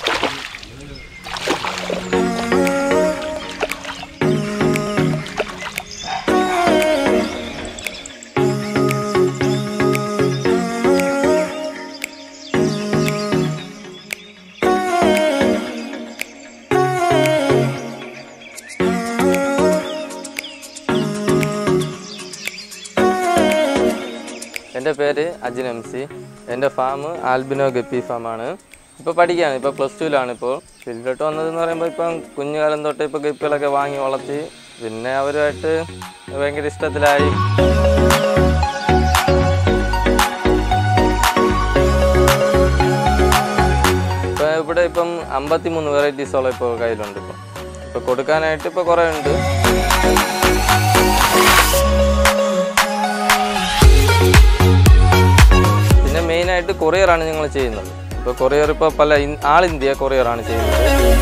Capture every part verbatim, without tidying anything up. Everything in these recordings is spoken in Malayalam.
എൻ്റെ പേര് അജിൻ എം സി. എൻ്റെ ഫാം ആൽബിനോ ഗപ്പി ഫാമാണ്. ഇപ്പോൾ പഠിക്കുകയാണ്, ഇപ്പോൾ പ്ലസ് ടുവിലാണ്. ഇപ്പോൾ ഫീൽഡിലോട്ട് വന്നതെന്ന് പറയുമ്പോൾ ഇപ്പം കുഞ്ഞുകാലം തൊട്ട് ഇപ്പോൾ ഗപ്പികളൊക്കെ വാങ്ങി വളർത്തി, പിന്നെ അവരുമായിട്ട് ഭയങ്കര ഇഷ്ടത്തിലായി. ഇപ്പോൾ ഇവിടെ ഇപ്പം അമ്പത്തി മൂന്ന് വെറൈറ്റീസോളം ഇപ്പോൾ കയ്യിലുണ്ട്. ഇപ്പം ഇപ്പോൾ കൊടുക്കാനായിട്ട് ഇപ്പോൾ കുറേ ഉണ്ട്. പിന്നെ മെയിനായിട്ട് കൊറിയറാണ് ഞങ്ങൾ ചെയ്യുന്നത്. ഇപ്പോൾ കൊറിയർ ഇപ്പോൾ പല ആൾ ഇന്ത്യ കൊറിയറാണ് ചെയ്യുന്നത്.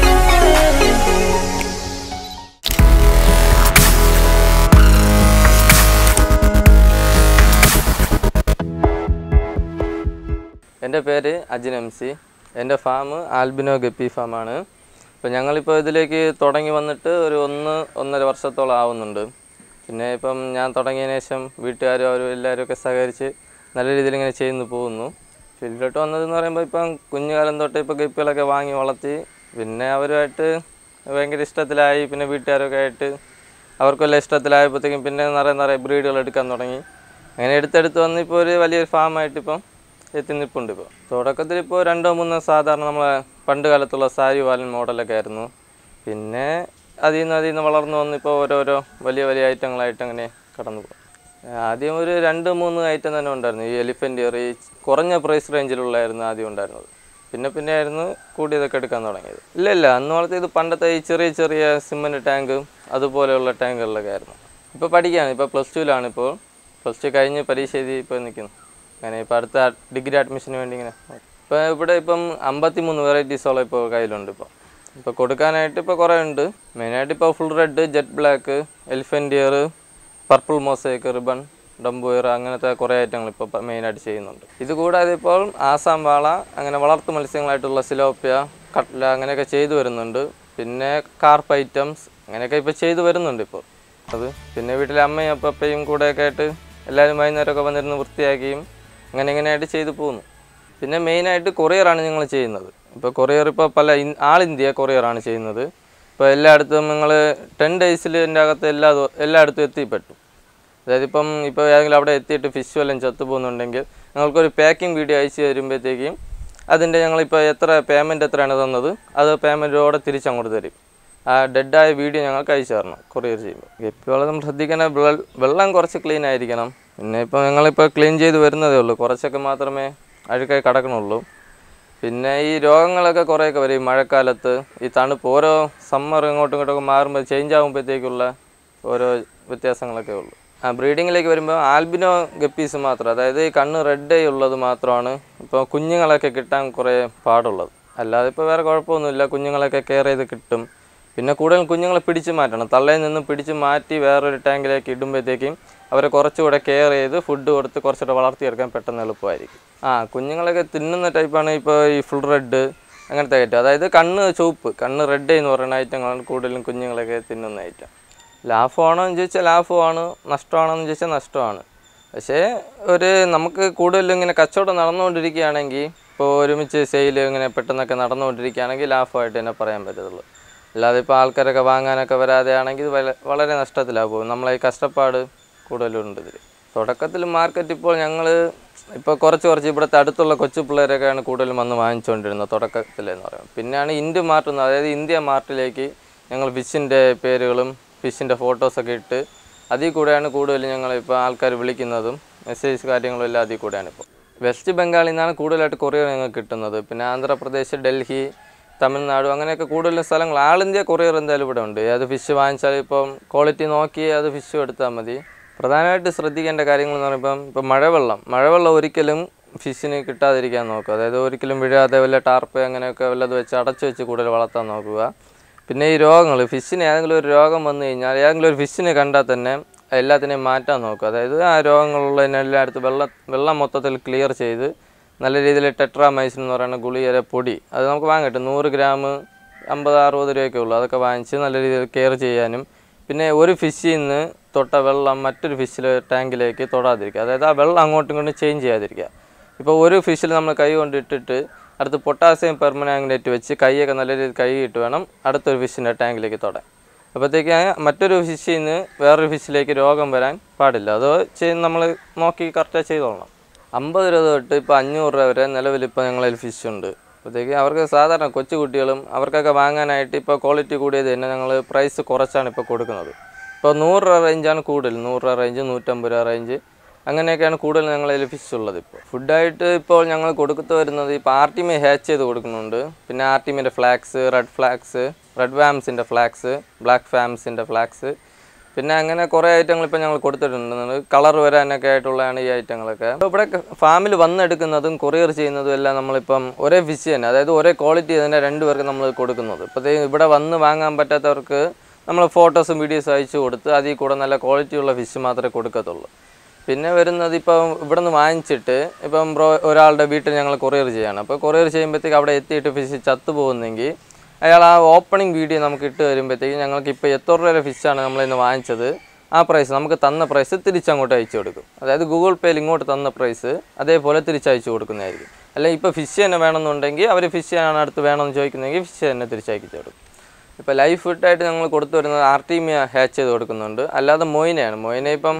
എൻ്റെ പേര് അജിൻ എം സി. എൻ്റെ ഫാം ആൽബിനോ ഗപ്പി ഫാമാണ്. ഇപ്പോൾ ഞങ്ങളിപ്പോൾ ഇതിലേക്ക് തുടങ്ങി വന്നിട്ട് ഒരു ഒന്ന് ഒന്നര വർഷത്തോളം ആവുന്നുണ്ട്. പിന്നെ ഇപ്പം ഞാൻ തുടങ്ങിയതിന് ശേഷം വീട്ടുകാരും അവരും എല്ലാവരും ഒക്കെ സഹകരിച്ച് നല്ല രീതിയിൽ ഇങ്ങനെ ചെയ്യുന്നു പോകുന്നു. ഫീൽഡിലോട്ട് വന്നതെന്ന് പറയുമ്പോൾ ഇപ്പം കുഞ്ഞുകാലം തൊട്ട് ഇപ്പോൾ ഗപ്പികളൊക്കെ വാങ്ങി വളർത്തി, പിന്നെ അവരുമായിട്ട് ഭയങ്കര ഇഷ്ടത്തിലായി. പിന്നെ വീട്ടുകാരൊക്കെ ആയിട്ട് അവർക്കെല്ലാം ഇഷ്ടത്തിലായപ്പോഴത്തേക്കും പിന്നെ നിറയെ നിറയെ ബ്രീഡുകൾ എടുക്കാൻ തുടങ്ങി. അങ്ങനെ എടുത്തെടുത്ത് വന്ന് ഇപ്പോൾ ഒരു വലിയൊരു ഫാമായിട്ട് ഇപ്പം എത്തി നിൽപ്പുണ്ട്. ഇപ്പോൾ തുടക്കത്തിൽ ഇപ്പോൾ രണ്ടോ മൂന്നോ സാധാരണ നമ്മളെ പണ്ട് കാലത്തുള്ള സാരി വാലൻ മോഡലൊക്കെ ആയിരുന്നു. പിന്നെ അതിൽ നിന്ന് അതിൽ നിന്ന് വളർന്നു വന്ന് ഇപ്പോൾ ഓരോരോ വലിയ വലിയ ഐറ്റങ്ങളായിട്ട് അങ്ങനെ കടന്നു പോകും. ആദ്യം ഒരു രണ്ട് മൂന്ന് ഐറ്റം തന്നെ ഉണ്ടായിരുന്നു. ഈ എലിഫൻ്റ് ഇയർ, ഈ കുറഞ്ഞ പ്രൈസ് റേഞ്ചിലുള്ളായിരുന്നു ആദ്യം ഉണ്ടായിരുന്നത്. പിന്നെ പിന്നെ ആയിരുന്നു കൂടിയതൊക്കെ എടുക്കാൻ തുടങ്ങിയത്. ഇല്ല ഇല്ല അന്ന് വളർത്തിയത് പണ്ടത്തെ ഈ ചെറിയ ചെറിയ സിമൻറ്റ് ടാങ്ക് അതുപോലെയുള്ള ടാങ്കുകളിലൊക്കെ ആയിരുന്നു. ഇപ്പോൾ പഠിക്കുകയാണ്, ഇപ്പോൾ പ്ലസ് ടുവിലാണ്. ഇപ്പോൾ പ്ലസ് ടു കഴിഞ്ഞ് പരീക്ഷ എഴുതി ഇപ്പോൾ നിൽക്കുന്നു. അങ്ങനെ ഇപ്പോൾ അടുത്ത ഡിഗ്രി അഡ്മിഷന് വേണ്ടി ഇങ്ങനെ. ഇപ്പോൾ ഇവിടെ ഇപ്പം അമ്പത്തി മൂന്ന് വെറൈറ്റീസോളം ഇപ്പോൾ കയ്യിലുണ്ട്. ഇപ്പോൾ ഇപ്പോൾ കൊടുക്കാനായിട്ട് ഇപ്പോൾ കുറേ ഉണ്ട്. മെയിനായിട്ട് ഇപ്പോൾ full red, jet black, elephant ear, purple mosaic, ribbon, dumbo ear, അങ്ങനത്തെ കുറേ ഐറ്റങ്ങൾ ഇപ്പോൾ മെയിനായിട്ട് ചെയ്യുന്നുണ്ട്. ഇതുകൂടാതെ ഇപ്പോൾ ആസാം വാള, അങ്ങനെ വളർത്തു മത്സ്യങ്ങളായിട്ടുള്ള സിലോപ്പിയ, കട്ട്ല അങ്ങനെയൊക്കെ ചെയ്തു വരുന്നുണ്ട്. പിന്നെ കാർപ്പ് ഐറ്റംസ് അങ്ങനെയൊക്കെ ഇപ്പോൾ ചെയ്തു വരുന്നുണ്ട് ഇപ്പോൾ. അത് പിന്നെ വീട്ടിലെ അമ്മയും അപ്പയും കൂടെയൊക്കെ ആയിട്ട് എല്ലാവരും വൈകുന്നേരമൊക്കെ വന്നിരുന്ന് വൃത്തിയാക്കിയും അങ്ങനെ ഇങ്ങനെയായിട്ട് ചെയ്തു പോകുന്നു. പിന്നെ മെയിനായിട്ട് കൊറിയറാണ് ഞങ്ങൾ ചെയ്യുന്നത്. ഇപ്പോൾ കൊറിയർ ഇപ്പോൾ പല ആൾ ഇന്ത്യ കൊറിയറാണ് ചെയ്യുന്നത്. ഇപ്പോൾ എല്ലായിടത്തും നിങ്ങൾ ടെൻ ഡേയ്സിൽ എൻ്റെ അകത്ത് എല്ലാ എല്ലായിടത്തും എത്തിപ്പെട്ടു. അതായത് ഇപ്പം ഇപ്പോൾ ഏതെങ്കിലും അവിടെ എത്തിയിട്ട് ഫിഷ് വല്ലതും ചത്തു പോകുന്നുണ്ടെങ്കിൽ ഞങ്ങൾക്കൊരു പാക്കിംഗ് വീഡിയോ അയച്ചു തരുമ്പോഴത്തേക്കും അതിൻ്റെ ഞങ്ങളിപ്പോൾ എത്ര പേയ്മെൻറ്റ് എത്രയാണ് തന്നത് അത് പേയ്മെൻറ്റോടെ തിരിച്ചങ്ങോട്ട് തരും. ആ ഡെഡായ വീഡിയോ ഞങ്ങൾക്ക് അയച്ചു തരണം കൊറിയർ ചെയ്യുമ്പോൾ. ഗപ്പികൾ നമ്മൾ ശ്രദ്ധിക്കണ വെള്ളം കുറച്ച് ക്ലീൻ ആയിരിക്കണം. പിന്നെ ഇപ്പോൾ ഞങ്ങളിപ്പോൾ ക്ലീൻ ചെയ്ത് വരുന്നതേ ഉള്ളൂ, കുറച്ചൊക്കെ മാത്രമേ അഴുക്കായി കിടക്കണുള്ളൂ. പിന്നെ ഈ രോഗങ്ങളൊക്കെ കുറേയൊക്കെ വരും ഈ മഴക്കാലത്ത്. ഈ തണുപ്പ് ഓരോ സമ്മർ ഇങ്ങോട്ടും ഇങ്ങോട്ടൊക്കെ മാറുമ്പോൾ ചേഞ്ച് ആകുമ്പോഴത്തേക്കുള്ള ഓരോ വ്യത്യാസങ്ങളൊക്കെ ഉള്ളൂ. ആ ബ്രീഡിങ്ങിലേക്ക് വരുമ്പോൾ ആൽബിനോ ഗപ്പീസ് മാത്രം, അതായത് ഈ കണ്ണ് റെഡ് ഐ ഉള്ളത് മാത്രമാണ് ഇപ്പോൾ കുഞ്ഞുങ്ങളൊക്കെ കിട്ടാൻ കുറേ പാടുള്ളത്. അല്ലാതെ ഇപ്പോൾ വേറെ കുഴപ്പമൊന്നുമില്ല, കുഞ്ഞുങ്ങളൊക്കെ കെയർ ചെയ്ത് കിട്ടും. പിന്നെ കൂടുതൽ കുഞ്ഞുങ്ങളെ പിടിച്ച് മാറ്റണം, തള്ളയിൽ നിന്നും പിടിച്ച് മാറ്റി വേറൊരു ടാങ്കിലേക്ക് ഇടുമ്പോഴത്തേക്കും അവരെ കുറച്ചുകൂടെ കെയർ ചെയ്ത് ഫുഡ് കൊടുത്ത് കുറച്ചുകൂടെ വളർത്തിയെടുക്കാൻ പെട്ടെന്ന് എളുപ്പമായിരിക്കും. ആ കുഞ്ഞുങ്ങളൊക്കെ തിന്നുന്ന ടൈപ്പാണ് ഇപ്പോൾ ഈ ഫുൾ റെഡ് അങ്ങനത്തെ ഐറ്റം. അതായത് കണ്ണ് ചുവപ്പ്, കണ്ണ് റെഡ് എന്ന് പറയുന്ന ഐറ്റങ്ങളാണ് കൂടുതലും കുഞ്ഞുങ്ങളൊക്കെ തിന്നുന്ന ഐറ്റം. ലാഭമാണോ എന്ന് ചോദിച്ചാൽ ലാഭമാണ്, നഷ്ടമാണോ എന്ന് ചോദിച്ചാൽ നഷ്ടമാണ്. പക്ഷേ ഒരു നമുക്ക് കൂടുതലും ഇങ്ങനെ കച്ചവടം നടന്നുകൊണ്ടിരിക്കുകയാണെങ്കിൽ, ഇപ്പോൾ ഒരുമിച്ച് സെയിൽ ഇങ്ങനെ പെട്ടെന്നൊക്കെ നടന്നുകൊണ്ടിരിക്കുകയാണെങ്കിൽ ലാഭമായിട്ട് തന്നെ പറയാൻ പറ്റത്തുള്ളൂ. അല്ലാതെ ഇപ്പോൾ ആൾക്കാരൊക്കെ വാങ്ങാനൊക്കെ വരാതെ ആണെങ്കിൽ വളരെ നഷ്ടത്തിലാണ് പോകും. നമ്മളെ ഈ കഷ്ടപ്പാട് കൂടുതലുണ്ട് ഇതിൽ. തുടക്കത്തിൽ മാർക്കറ്റ് ഇപ്പോൾ ഞങ്ങൾ ഇപ്പോൾ കുറച്ച് കുറച്ച് ഇവിടുത്തെ അടുത്തുള്ള കൊച്ചു പിള്ളേരൊക്കെയാണ് കൂടുതലും വന്ന് വാങ്ങിച്ചുകൊണ്ടിരുന്നത് തുടക്കത്തിലെന്ന് പറയുന്നത്. പിന്നെയാണ് ഇന്ത്യ മാർട്ടുന്നത്, അതായത് ഇന്ത്യ മാർട്ടിലേക്ക് ഞങ്ങൾ ഫിഷിൻ്റെ പേരുകളും ഫിഷിൻ്റെ ഫോട്ടോസൊക്കെ ഇട്ട് അതിൽ കൂടെയാണ് കൂടുതലും ഞങ്ങളിപ്പോൾ ആൾക്കാർ വിളിക്കുന്നതും മെസ്സേജ് കാര്യങ്ങളും എല്ലാം അതിൽ കൂടെയാണ്. ഇപ്പോൾ വെസ്റ്റ് ബംഗാളിൽ നിന്നാണ് കൂടുതലായിട്ട് കൊറിയർ ഞങ്ങൾക്ക് കിട്ടുന്നത്. പിന്നെ ആന്ധ്രാപ്രദേശ്, ഡൽഹി, തമിഴ്നാട് അങ്ങനെയൊക്കെ കൂടുതലും സ്ഥലങ്ങൾ ആൾ ഇന്ത്യ കൊറിയർ എന്തായാലും ഇവിടെ ഉണ്ട്. അത് ഫിഷ് വാങ്ങിച്ചാൽ ഇപ്പം ക്വാളിറ്റി നോക്കി അത് ഫിഷ് എടുത്താൽ മതി. പ്രധാനമായിട്ട് ശ്രദ്ധിക്കേണ്ട കാര്യങ്ങൾ എന്ന് പറയുമ്പം ഇപ്പോൾ മഴവെള്ളം മഴവെള്ളം ഒരിക്കലും ഫിഷിന് കിട്ടാതിരിക്കാൻ നോക്കുക. അതായത് ഒരിക്കലും വീഴാതെ വല്ല ടാർപ്പ് അങ്ങനെയൊക്കെ വല്ലത് വെച്ച് അടച്ചു വെച്ച് കൂടുതൽ വളർത്താൻ നോക്കുക. പിന്നെ ഈ രോഗങ്ങൾ ഫിഷിന് ഏതെങ്കിലും ഒരു രോഗം വന്നു കഴിഞ്ഞാൽ ഏതെങ്കിലും ഒരു ഫിഷിനെ കണ്ടാൽ തന്നെ എല്ലാത്തിനെയും മാറ്റാൻ നോക്കുക. അതായത് ആ രോഗങ്ങളുള്ളതിനെല്ലായിടത്തും വെള്ളം വെള്ളം മൊത്തത്തിൽ ക്ലിയർ ചെയ്ത് നല്ല രീതിയിൽ ടെട്രാമൈസിൻ എന്ന് പറയുന്ന ഗുളികയുടെ പൊടി അത് നമുക്ക് വാങ്ങാൻ കിട്ടും. നൂറ് ഗ്രാം അമ്പത് അറുപത് രൂപയൊക്കെ ഉള്ളൂ. അതൊക്കെ വാങ്ങിച്ച് നല്ല രീതിയിൽ കെയർ ചെയ്യാനും പിന്നെ ഒരു ഫിഷിൽ നിന്ന് തൊട്ട വെള്ളം മറ്റൊരു ഫിഷിൽ ടാങ്കിലേക്ക് തൊടാതിരിക്കുക. അതായത് ആ വെള്ളം അങ്ങോട്ടും ഇങ്ങോട്ടും ചേഞ്ച് ചെയ്യാതിരിക്കുക. ഇപ്പോൾ ഒരു ഫിഷിൽ നമ്മൾ കൈ കൊണ്ട് ഇട്ടിട്ട് അടുത്ത് പൊട്ടാസ്യം പെർമനാംഗനേറ്റ് വെച്ച് കൈയൊക്കെ നല്ല രീതിയിൽ കഴുകിയിട്ട് വേണം അടുത്തൊരു ഫിഷിൻ്റെ ടാങ്കിലേക്ക് തൊടാൻ. അപ്പോഴത്തേക്ക് മറ്റൊരു ഫിഷിൽ നിന്ന് വേറൊരു ഫിഷിലേക്ക് രോഗം വരാൻ പാടില്ല. അത് ചെയ്ത് നമ്മൾ നോക്കി കറക്റ്റായി ചെയ്തോളണം. അമ്പത് രൂപ തൊട്ട് ഇപ്പോൾ അഞ്ഞൂറ് രൂപ വരെ നിലവിലിപ്പോൾ ഞങ്ങളിൽ ഫിഷ് ഉണ്ട്. അപ്പോഴത്തേക്ക് അവർക്ക് സാധാരണ കൊച്ചു കുട്ടികളും അവർക്കൊക്കെ വാങ്ങാനായിട്ട് ഇപ്പോൾ ക്വാളിറ്റി കൂടിയത് തന്നെ ഞങ്ങൾ പ്രൈസ് കുറച്ചാണ് ഇപ്പോൾ കൊടുക്കുന്നത്. ഇപ്പോൾ നൂറ് രൂപ റേഞ്ചാണ് കൂടുതൽ, നൂറ് രൂപ റേഞ്ച്, നൂറ്റമ്പത് രൂപ റേഞ്ച്, അങ്ങനെയൊക്കെയാണ് കൂടുതൽ ഞങ്ങളതിൽ ഫിഷ് ഉള്ളത്. ഇപ്പോൾ ഫുഡായിട്ട് ഇപ്പോൾ ഞങ്ങൾ കൊടുത്തു വരുന്നത് ഇപ്പോൾ ആർട്ടിമി ഹാച്ച് ചെയ്ത് കൊടുക്കുന്നുണ്ട്. പിന്നെ ആർട്ടിമിൻ്റെ ഫ്ലാക്സ്, റെഡ് ഫ്ലാക്സ്, റെഡ് വാംസിൻ്റെ ഫ്ലാക്സ്, ബ്ലാക്ക് ഫാംസിൻ്റെ ഫ്ലാക്സ്, പിന്നെ അങ്ങനെ കുറേ ഐറ്റങ്ങൾ ഇപ്പോൾ ഞങ്ങൾ കൊടുത്തിട്ടുണ്ട്. കളർ വരാനൊക്കെ ആയിട്ടുള്ളതാണ് ഈ ഐറ്റങ്ങളൊക്കെ. അപ്പോൾ ഇവിടെ ഫാമിൽ വന്നെടുക്കുന്നതും കൊറിയർ ചെയ്യുന്നതും എല്ലാം നമ്മളിപ്പം ഒരേ ഫിഷ് തന്നെ, അതായത് ഒരേ ക്വാളിറ്റി തന്നെ രണ്ട് പേർക്ക് നമ്മൾ കൊടുക്കുന്നത്. ഇപ്പോഴത്തേക്ക് ഇവിടെ വന്ന് വാങ്ങാൻ പറ്റാത്തവർക്ക് നമ്മൾ ഫോട്ടോസും വീഡിയോസും അയച്ചു കൊടുത്ത് അതിൽ കൂടെ നല്ല ക്വാളിറ്റിയുള്ള ഫിഷ് മാത്രമേ കൊടുക്കത്തുള്ളൂ. പിന്നെ വരുന്നത് ഇപ്പം ഇവിടെ നിന്ന് വാങ്ങിച്ചിട്ട് ഇപ്പം ബ്രോ ഒരാളുടെ വീട്ടിൽ ഞങ്ങൾ കൊറിയർ ചെയ്യാണ്. അപ്പോൾ കൊറിയർ ചെയ്യുമ്പോഴത്തേക്ക് അവിടെ എത്തിയിട്ട് ഫിഷ് ചത്തു പോകുന്നെങ്കിൽ അയാൾ ആ ഓപ്പണിംഗ് വീഡിയോ നമുക്ക് ഇട്ട് വരുമ്പോഴത്തേക്ക് ഞങ്ങൾക്ക് ഇപ്പോൾ എത്ര രൂപയുടെ ഫിഷാണ് നമ്മളിന്ന് വാങ്ങിച്ചത് ആ പ്രൈസ് നമുക്ക് തന്ന പ്രൈസ് തിരിച്ചങ്ങോട്ട് അയച്ചു കൊടുക്കും. അതായത് ഗൂഗിൾ പേയിൽ ഇങ്ങോട്ട് തന്ന പ്രൈസ് അതേപോലെ തിരിച്ചയച്ചു കൊടുക്കുന്നതായിരിക്കും. അല്ലെങ്കിൽ ഇപ്പോൾ ഫിഷ് തന്നെ വേണമെന്നുണ്ടെങ്കിൽ അവർ ഫിഷ് ആണ് അടുത്ത് വേണമെന്ന് ചോദിക്കുന്നെങ്കിൽ ഫിഷ് തന്നെ തിരിച്ചയച്ചു കൊടുക്കും. ഇപ്പോൾ ലൈഫ് ഫുഡായിട്ട് ഞങ്ങൾ കൊടുത്തു വരുന്നത് ആർട്ടീമിയ ഹാച്ച് ചെയ്ത് കൊടുക്കുന്നുണ്ട്, അല്ലാതെ മൊയിനയാണ്. മൊയിന ഇപ്പം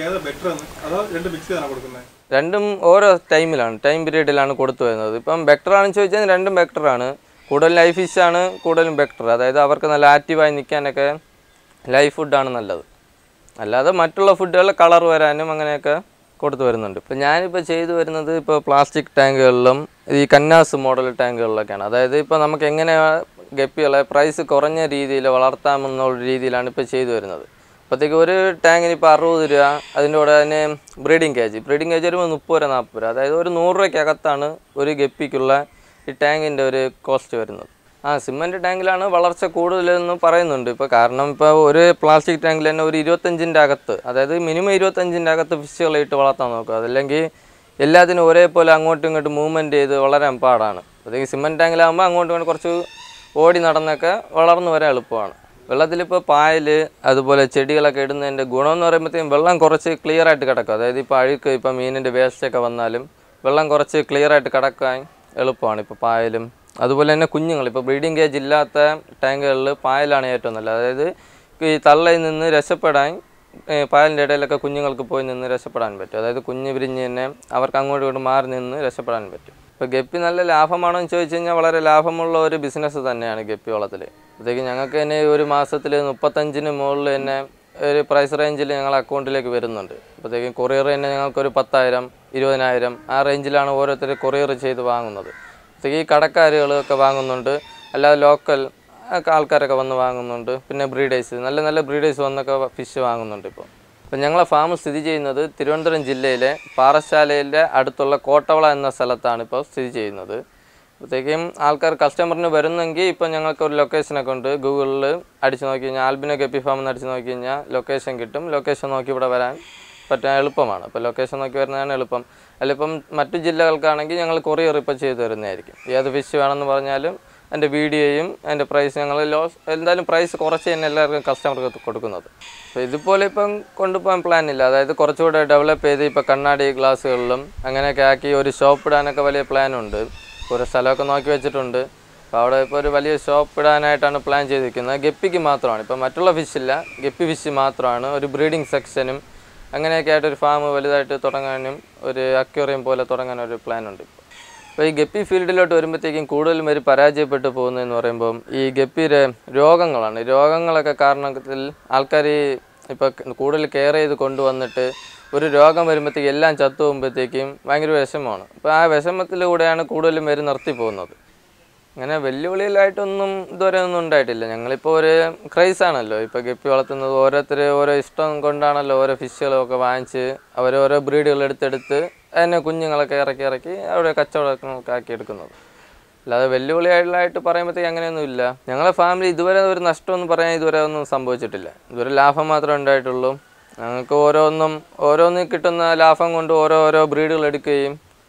രണ്ടും ഓരോ ടൈമിലാണ്, ടൈം പീരീഡിലാണ് കൊടുത്തു വരുന്നത്. ഇപ്പം ബെറ്ററാണെന്ന് ചോദിച്ചാൽ രണ്ടും ബെറ്ററാണ്. കൂടുതൽ ലൈഫ് ഫിഷാണ് കൂടുതലും ബെറ്റർ. അതായത് അവർക്ക് നല്ല ആക്റ്റീവായി നിൽക്കാനൊക്കെ ലൈഫ് ഫുഡാണ് നല്ലത്. അല്ലാതെ മറ്റുള്ള ഫുഡുകൾ കളർ വരാനും അങ്ങനെയൊക്കെ കൊടുത്തു വരുന്നുണ്ട്. ഇപ്പോൾ ഞാനിപ്പോൾ ചെയ്തു വരുന്നത് ഇപ്പോൾ പ്ലാസ്റ്റിക് ടാങ്കുകളിലും ഈ കന്നാസ് മോഡൽ ടാങ്കുകളിലൊക്കെയാണ്. അതായത് ഇപ്പോൾ നമുക്ക് എങ്ങനെ ഗപ്പികളെ പ്രൈസ് കുറഞ്ഞ രീതിയിൽ വളർത്താമെന്നുള്ള രീതിയിലാണ് ഇപ്പോൾ ചെയ്തു വരുന്നത്. അപ്പോഴത്തേക്ക് ഒരു ടാങ്കിന് ഇപ്പോൾ അറുപത് രൂപ, അതിൻ്റെ കൂടെ തന്നെ ബ്രീഡിങ് കേജ് ബ്രീഡിങ് കേജ് വരുമ്പോൾ മുപ്പത് രൂപ നാൽപ്പത് രൂപ, അതായത് ഒരു നൂറ് രൂപയ്ക്കകത്താണ് ഒരു ഗപ്പിക്കുള്ള ഈ ടാങ്കിൻ്റെ ഒരു കോസ്റ്റ് വരുന്നത്. ആ സിമൻറ്റ് ടാങ്കിലാണ് വളർച്ച കൂടുതലെന്ന് പറയുന്നുണ്ട് ഇപ്പോൾ. കാരണം ഇപ്പോൾ ഒരു പ്ലാസ്റ്റിക് ടാങ്കിൽ തന്നെ ഒരു ഇരുപത്തഞ്ചിൻ്റെ അകത്ത്, അതായത് മിനിമം ഇരുപത്തഞ്ചിൻ്റെ അകത്ത് ഫിഷുകളെ ഇട്ട് വളർത്താൻ നോക്കുക. അതല്ലെങ്കിൽ എല്ലാത്തിനും ഒരേപോലെ അങ്ങോട്ടും ഇങ്ങോട്ടും മൂവ്മെൻറ്റ് ചെയ്ത് വളരാൻ പാടാണ്. അതായത് സിമൻറ്റ് ടാങ്കിലാകുമ്പോൾ അങ്ങോട്ടും ഇങ്ങോട്ട് കുറച്ച് ഓടി നടന്നൊക്കെ വളർന്നു വരാൻ എളുപ്പമാണ്. വെള്ളത്തിലിപ്പോൾ പായൽ അതുപോലെ ചെടികളൊക്കെ ഇടുന്നതിൻ്റെ ഗുണമെന്ന് പറയുമ്പോഴത്തേക്കും വെള്ളം കുറച്ച് ക്ലിയർ ആയിട്ട് കിടക്കും. അതായത് ഇപ്പോൾ അഴുക്ക് ഇപ്പോൾ മീനിൻ്റെ വേസ്റ്റൊക്കെ വന്നാലും വെള്ളം കുറച്ച് ക്ലിയർ ആയിട്ട് കിടക്കാൻ എളുപ്പമാണ് ഇപ്പോൾ പായലും. അതുപോലെ തന്നെ കുഞ്ഞുങ്ങൾ ഇപ്പോൾ ബ്രീഡിങ് കേജ് ഇല്ലാത്ത ടാങ്കുകളിൽ പായലാണ് ഏറ്റവും നല്ലത്. അതായത് ഈ തള്ളയിൽ നിന്ന് രക്ഷപ്പെടാൻ പായലിൻ്റെ ഇടയിലൊക്കെ കുഞ്ഞുങ്ങൾക്ക് പോയി നിന്ന് രക്ഷപ്പെടാൻ പറ്റും. അതായത് കുഞ്ഞ് വിരിഞ്ഞ് തന്നെ അവർക്ക് അങ്ങോട്ടും ഇങ്ങോട്ട് മാറി നിന്ന് രക്ഷപ്പെടാൻ പറ്റും. ഇപ്പോൾ ഗപ്പി നല്ല ലാഭമാണോ എന്ന് ചോദിച്ചു കഴിഞ്ഞാൽ വളരെ ലാഭമുള്ള ഒരു ബിസിനസ് തന്നെയാണ് ഗപ്പി വളർത്തൽ. അപ്പോഴത്തേക്ക് ഞങ്ങൾക്ക് തന്നെ ഒരു മാസത്തിൽ മുപ്പത്തഞ്ചിന് മുകളിൽ തന്നെ ഒരു പ്രൈസ് റേഞ്ചിൽ ഞങ്ങൾ അക്കൗണ്ടിലേക്ക് വരുന്നുണ്ട്. അപ്പോഴത്തേക്കും കൊറിയർ തന്നെ ഞങ്ങൾക്കൊരു പത്തായിരം ഇരുപതിനായിരം ആ റേഞ്ചിലാണ് ഓരോരുത്തർ കൊറിയർ ചെയ്ത് വാങ്ങുന്നത്. അപ്പോഴത്തേക്ക് ഈ കടക്കാരുകളൊക്കെ വാങ്ങുന്നുണ്ട്, അല്ലാതെ ലോക്കൽ ആൾക്കാരൊക്കെ വന്ന് വാങ്ങുന്നുണ്ട്. പിന്നെ ബ്രീഡേഴ്സ് നല്ല നല്ല ബ്രീഡേഴ്സ് വന്നൊക്കെ ഫിഷ് വാങ്ങുന്നുണ്ട്. ഇപ്പോൾ അപ്പോൾ ഞങ്ങളെ ഫാം സ്ഥിതി ചെയ്യുന്നത് തിരുവനന്തപുരം ജില്ലയിലെ പാറശാലയിലെ അടുത്തുള്ള കോട്ടവള എന്ന സ്ഥലത്താണ് ഇപ്പോൾ സ്ഥിതി ചെയ്യുന്നത്. അപ്പോഴത്തേക്കും ആൾക്കാർ കസ്റ്റമറിന് വരുന്നെങ്കിൽ ഇപ്പോൾ ഞങ്ങൾക്ക് ഒരു ലൊക്കേഷനൊക്കെ ഉണ്ട്. ഗൂഗിളിൽ അടിച്ച് നോക്കി കഴിഞ്ഞാൽ ആൽബിനോ ഗപ്പി ഫാം എന്ന് അടിച്ച് നോക്കി കഴിഞ്ഞാൽ ലൊക്കേഷൻ കിട്ടും. ലൊക്കേഷൻ നോക്കി ഇവിടെ വരാൻ പറ്റാൻ എളുപ്പമാണ്. അപ്പോൾ ലൊക്കേഷൻ നോക്കി വരുന്നതാണ് എളുപ്പം. അല്ലിപ്പം മറ്റു ജില്ലകൾക്കാണെങ്കിൽ ഞങ്ങൾ കൊറിയർ ഇപ്പോൾ ചെയ്തു തരുന്നതായിരിക്കും. ഏത് ഫിഷ് വേണമെന്ന് പറഞ്ഞാലും അതിൻ്റെ വീഡിയോയും അതിൻ്റെ പ്രൈസ് ഞങ്ങൾ ലോസ് എന്തായാലും പ്രൈസ് കുറച്ച് തന്നെ എല്ലാവർക്കും കസ്റ്റമർക്ക് കൊടുക്കുന്നത്. അപ്പോൾ ഇതുപോലെ ഇപ്പം കൊണ്ടുപോകാൻ പ്ലാനില്ല. അതായത് കുറച്ചുകൂടെ ഡെവലപ്പ് ചെയ്ത് ഇപ്പോൾ കണ്ണാടി ഗ്ലാസ്സുകളിലും അങ്ങനെയൊക്കെ ആക്കി ഒരു ഷോപ്പ് ഇടാനൊക്കെ വലിയ പ്ലാനുണ്ട്. ഒരു സ്ഥലമൊക്കെ നോക്കി വെച്ചിട്ടുണ്ട്. അപ്പോൾ അവിടെ ഇപ്പോൾ ഒരു വലിയ ഷോപ്പ് ഇടാനായിട്ടാണ് പ്ലാൻ ചെയ്തിരിക്കുന്നത്. ഗപ്പിക്ക് മാത്രമാണ്, ഇപ്പോൾ മറ്റുള്ള ഫിഷില്ല, ഗപ്പി ഫിഷ് മാത്രമാണ്. ഒരു ബ്രീഡിങ് സെക്ഷനും അങ്ങനെയൊക്കെ ആയിട്ടൊരു ഫാം വലുതായിട്ട് തുടങ്ങാനും ഒരു അക്വേറിയം പോലെ തുടങ്ങാനൊരു പ്ലാനുണ്ട്. അപ്പോൾ ഈ ഗപ്പി ഫീൽഡിലോട്ട് വരുമ്പോഴത്തേക്കും കൂടുതലും ഒരു പരാജയപ്പെട്ടു പോകുന്നതെന്ന് പറയുമ്പം ഈ ഗപ്പിയുടെ രോഗങ്ങളാണ്. രോഗങ്ങളൊക്കെ കാരണത്തിൽ ആൾക്കാർ ഇപ്പോൾ കൂടുതൽ കെയർ ചെയ്ത് കൊണ്ടുവന്നിട്ട് ഒരു രോഗം വരുമ്പോഴത്തേക്കും എല്ലാം ചത്തു പോകുമ്പോഴത്തേക്കും ഭയങ്കര വിഷമമാണ്. അപ്പോൾ ആ വിഷമത്തിലൂടെയാണ് കൂടുതലും പേര് നിർത്തി പോകുന്നത്. അങ്ങനെ വെല്ലുവിളിയിലായിട്ടൊന്നും ഇതുവരെ ഒന്നും ഉണ്ടായിട്ടില്ല. ഞങ്ങളിപ്പോൾ ഒരു ക്രൈസാണല്ലോ ഇപ്പോൾ ഗപ്പി വളർത്തുന്നത്. ഓരോരുത്തർ ഓരോ ഇഷ്ടം കൊണ്ടാണല്ലോ ഓരോ ഫിഷുകളൊക്കെ വാങ്ങിച്ച് അവരോരോ ബ്രീഡുകൾ എടുത്തെടുത്ത് അതിനെ കുഞ്ഞുങ്ങളൊക്കെ ഇറക്കി ഇറക്കി അവിടെ കച്ചവടമൊക്കെ ആക്കി എടുക്കുന്നത്. അല്ലാതെ വെല്ലുവിളിയായിട്ട് പറയുമ്പോഴത്തേക്ക് അങ്ങനെയൊന്നും ഇല്ല. ഞങ്ങളെ ഫാമിലി ഇതുവരെ ഒരു നഷ്ടമൊന്നും പറയാൻ ഇതുവരെ ഒന്നും സംഭവിച്ചിട്ടില്ല. ഇതുവരെ ലാഭം മാത്രമേ ഉണ്ടായിട്ടുള്ളൂ. ഞങ്ങൾക്ക് ഓരോന്നും ഓരോന്നിൽ കിട്ടുന്ന ലാഭം കൊണ്ട് ഓരോ ഓരോ ബ്രീഡുകൾ എടുക്കുകയും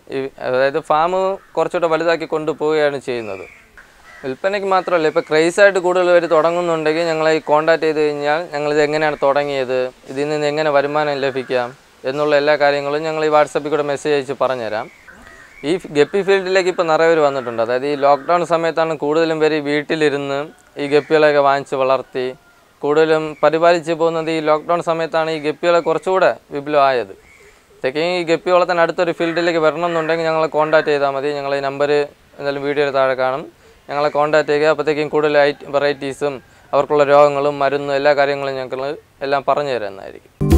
ഈ അതായത് ഫാം കുറച്ചുകൂടെ വലുതാക്കി കൊണ്ടുപോവുകയാണ് ചെയ്യുന്നത്. വിൽപ്പനയ്ക്ക് മാത്രമല്ല, ഇപ്പോൾ ക്രേസായിട്ട് കൂടുതൽ പേര് തുടങ്ങുന്നുണ്ടെങ്കിൽ ഞങ്ങളെ ഈ കോൺടാക്ട് ചെയ്ത് കഴിഞ്ഞാൽ ഞങ്ങളിത് എങ്ങനെയാണ് തുടങ്ങിയത്, ഇതിൽ നിന്ന് എങ്ങനെ വരുമാനം ലഭിക്കാം എന്നുള്ള എല്ലാ കാര്യങ്ങളും ഞങ്ങൾ ഈ വാട്സപ്പിൽ കൂടെ മെസ്സേജ് അയച്ച് പറഞ്ഞുതരാം. ഈ ഗപ്പി ഫീൽഡിലേക്ക് ഇപ്പോൾ നിറയെ പേര് വന്നിട്ടുണ്ട്. അതായത് ഈ ലോക്ക്ഡൗൺ സമയത്താണ് കൂടുതലും പേര് വീട്ടിലിരുന്ന് ഈ ഗപ്പികളെയൊക്കെ വാങ്ങിച്ച് വളർത്തി കൂടുതലും പരിപാലിച്ച് പോകുന്നത്. ഈ ലോക്ക്ഡൗൺ സമയത്താണ് ഈ ഗപ്പികളെ കുറച്ചുകൂടെ വിപുലമായത്. അതൊക്കെയും ഈ ഗപ്പി വളർത്താൻ അടുത്തൊരു ഫീൽഡിലേക്ക് വരണമെന്നുണ്ടെങ്കിൽ ഞങ്ങളെ കോൺടാക്ട് ചെയ്താൽ മതി. ഞങ്ങൾ ഈ നമ്പർ എന്തായാലും വീഡിയോയുടെ താഴെ കാണും. ഞങ്ങളെ കോൺടാക്ട് ചെയ്യുക. അപ്പോഴത്തേക്കും കൂടുതൽ ഐ വെറൈറ്റീസും അവർക്കുള്ള രോഗങ്ങളും മരുന്നും എല്ലാ കാര്യങ്ങളും ഞങ്ങൾ എല്ലാം പറഞ്ഞു തരുന്നതായിരിക്കും.